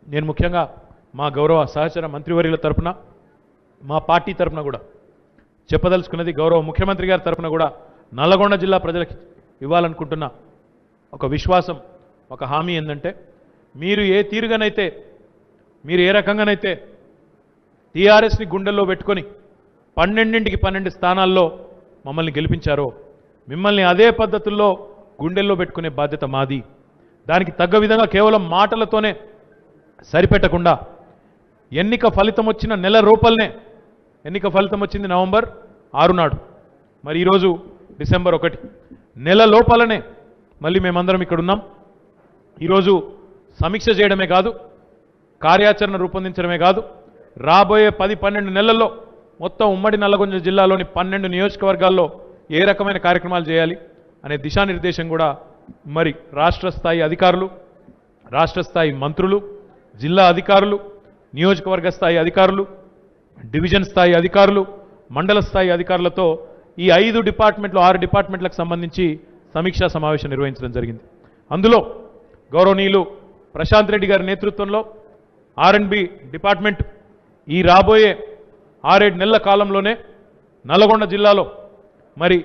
నేను ముఖ్యంగా మా గౌరవ సహచర మంత్రివర్యుల తరపున మా పార్టీ తరపున కూడా చెప్పదలుచుకున్నది, గౌరవ ముఖ్యమంత్రి గారి తరపున కూడా నల్లగొండ జిల్లా ప్రజలకు ఇవ్వాలనుకుంటున్న ఒక విశ్వాసం, ఒక హామీ ఏంటంటే, మీరు ఏ తీరుగానైతే, మీరు ఏ రకంగానైతే టీఆర్ఎస్ని గుండెల్లో పెట్టుకొని 12కి 12 స్థానాల్లో మమ్మల్ని గెలిపించారో, మిమ్మల్ని అదే పద్ధతుల్లో గుండెల్లో పెట్టుకునే బాధ్యత మాది. దానికి తగ్గ విధంగా కేవలం మాటలతోనే సరిపెట్టకుండా ఎన్నిక ఫలితం వచ్చిన నెల రూపాయలనే, ఎన్నిక ఫలితం వచ్చింది నవంబర్ 6 నాడు, మరి ఈరోజు డిసెంబర్ 1, నెల లోపలనే మళ్ళీ మేమందరం ఇక్కడ ఉన్నాం. ఈరోజు సమీక్ష చేయడమే కాదు, కార్యాచరణ రూపొందించడమే కాదు, రాబోయే 10-12 నెలల్లో మొత్తం ఉమ్మడి నల్లగొండ జిల్లాలోని 12 నియోజకవర్గాల్లో ఏ రకమైన కార్యక్రమాలు చేయాలి అనే దిశానిర్దేశం కూడా మరి రాష్ట్ర స్థాయి అధికారులు, రాష్ట్ర స్థాయి మంత్రులు, జిల్లా అధికారులు, నియోజకవర్గ స్థాయి అధికారులు, డివిజన్ స్థాయి అధికారులు, మండల స్థాయి అధికారులతో ఈ 5 డిపార్ట్మెంట్లు 6 డిపార్ట్మెంట్లకు సంబంధించి సమీక్షా సమావేశం నిర్వహించడం జరిగింది. అందులో గౌరవనీయులు ప్రశాంత్ రెడ్డి గారి నేతృత్వంలో R&B డిపార్ట్మెంట్ ఈ రాబోయే 6-7 నెలల కాలంలోనే నల్లగొండ జిల్లాలో మరి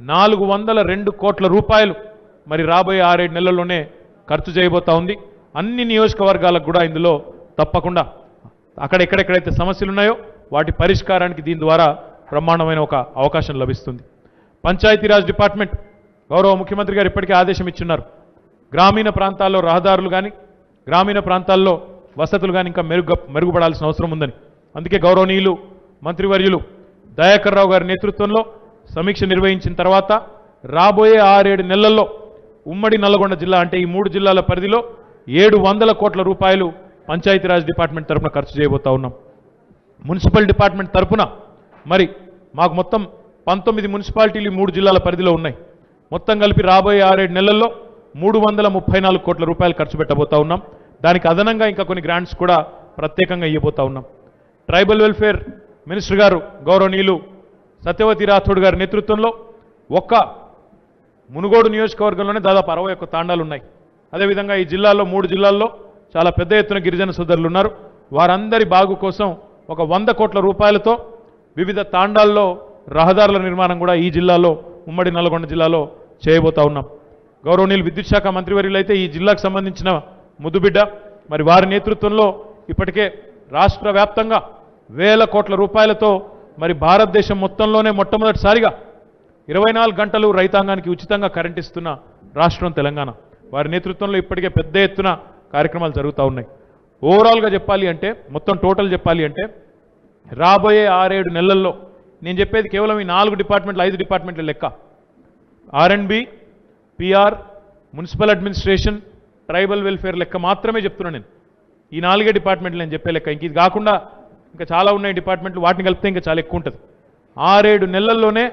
402 కోట్ల రూపాయలు మరి రాబోయే 6-7 నెలల్లోనే ఖర్చు చేయబోతా ఉంది. అన్ని నియోజకవర్గాలకు కూడా ఇందులో తప్పకుండా ఎక్కడెక్కడైతే సమస్యలు ఉన్నాయో వాటి పరిష్కారానికి దీని ద్వారా బ్రహ్మాండమైన ఒక అవకాశం లభిస్తుంది. పంచాయతీరాజ్ డిపార్ట్మెంట్ గౌరవ ముఖ్యమంత్రి గారు ఇప్పటికే ఆదేశం ఇచ్చున్నారు. గ్రామీణ ప్రాంతాల్లో రహదారులు కానీ, గ్రామీణ ప్రాంతాల్లో వసతులు కానీ ఇంకా మెరుగుపడాల్సిన అవసరం ఉందని, అందుకే గౌరవనీయులు మంత్రివర్యులు దయాకర్ రావు గారి నేతృత్వంలో సమీక్ష నిర్వహించిన తర్వాత రాబోయే 6-7 నెలల్లో ఉమ్మడి నల్లగొండ జిల్లా అంటే ఈ 3 జిల్లాల పరిధిలో 700 కోట్ల రూపాయలు పంచాయతీరాజ్ డిపార్ట్మెంట్ తరఫున ఖర్చు చేయబోతా ఉన్నాం. మున్సిపల్ డిపార్ట్మెంట్ తరఫున మరి మాకు మొత్తం 19 మున్సిపాలిటీలు 3 జిల్లాల పరిధిలో ఉన్నాయి. మొత్తం కలిపి రాబోయే 6-7 నెలల్లో 334 కోట్ల రూపాయలు ఖర్చు పెట్టబోతా ఉన్నాం. దానికి అదనంగా ఇంకా కొన్ని గ్రాంట్స్ కూడా ప్రత్యేకంగా ఇవ్వబోతా ఉన్నాం. ట్రైబల్ వెల్ఫేర్ మినిస్టర్ గారు గౌరవనీయులు సత్యవతి రాథోడ్ గారి నేతృత్వంలో ఒక్క మునుగోడు నియోజకవర్గంలోనే దాదాపు 61 తాండాలు ఉన్నాయి. అదేవిధంగా ఈ జిల్లాలో 3 జిల్లాల్లో చాలా పెద్ద ఎత్తున గిరిజన సోదరులు ఉన్నారు. వారందరి బాగు కోసం ఒక 100 కోట్ల రూపాయలతో వివిధ తాండాల్లో రహదారుల నిర్మాణం కూడా ఈ జిల్లాలో ఉమ్మడి నల్లగొండ జిల్లాలో చేయబోతా ఉన్నాం. గౌరవనీయులు విద్యుత్ శాఖ మంత్రివర్యులైతే ఈ జిల్లాకు సంబంధించిన ముద్దుబిడ్డ, మరి వారి నేతృత్వంలో ఇప్పటికే రాష్ట్ర వ్యాప్తంగా వేల కోట్ల రూపాయలతో మరి భారతదేశం మొత్తంలోనే మొట్టమొదటిసారిగా 24 గంటలు రైతాంగానికి ఉచితంగా కరెంట్ ఇస్తున్న రాష్ట్రం తెలంగాణ. వారి నేతృత్వంలో ఇప్పటికే పెద్ద ఎత్తున కార్యక్రమాలు జరుగుతూ ఉన్నాయి. ఓవరాల్గా చెప్పాలి అంటే, మొత్తం టోటల్ చెప్పాలి అంటే రాబోయే 6-7 నెలల్లో నేను చెప్పేది కేవలం ఈ 4 డిపార్ట్మెంట్లు 5 డిపార్ట్మెంట్ల లెక్క. R&B, PR, municipal administration, tribal welfare లెక్క మాత్రమే చెప్తున్నాను నేను. ఈ 4 డిపార్ట్మెంట్లు నేను చెప్పే లెక్క. ఇంక ఇది కాకుండా ఇంకా చాలా ఉన్నాయి డిపార్ట్మెంట్లు, వాటిని కలిపితే ఇంకా చాలా ఎక్కువ ఉంటుంది. 6-7 నెలల్లోనే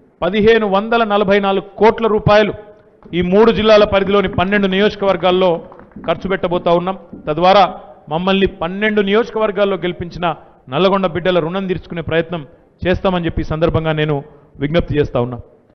1544 కోట్ల రూపాయలు ఈ 3 జిల్లాల పరిధిలోని 12 నియోజకవర్గాల్లో ఖర్చు పెట్టబోతా ఉన్నాం. తద్వారా మమ్మల్ని 12 నియోజకవర్గాల్లో గెలిపించిన నల్లగొండ బిడ్డల రుణం తీర్చుకునే ప్రయత్నం చేస్తామని చెప్పి సందర్భంగా నేను విజ్ఞప్తి చేస్తా ఉన్నా.